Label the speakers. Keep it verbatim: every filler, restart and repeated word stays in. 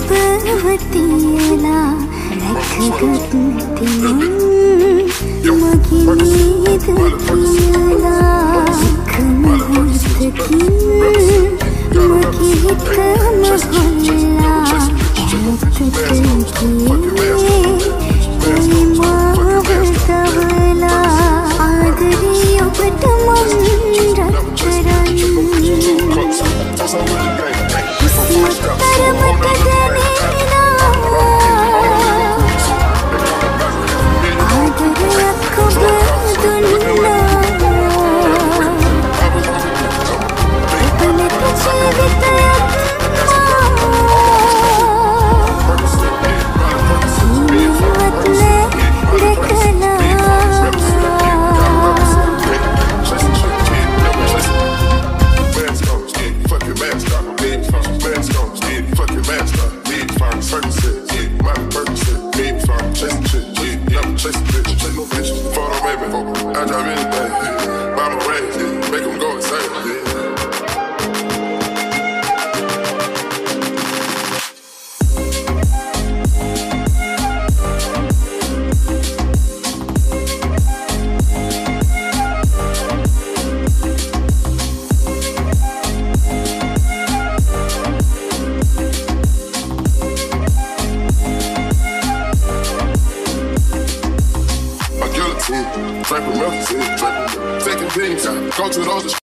Speaker 1: ඔබවතියලා රැකගත් තිනුම් මගේ නීද කියලා එකම හිතකින් මගේ හිතම හොල්ලා ඇත්තට කියේ ඒ මාව තවලා ආදරය ඔබට මං රත්තරන් තරමට දැනෙනා ආදරයක් ඔබ දුන්නා ඔබ නැති ජීවිතයක්
Speaker 2: Go to those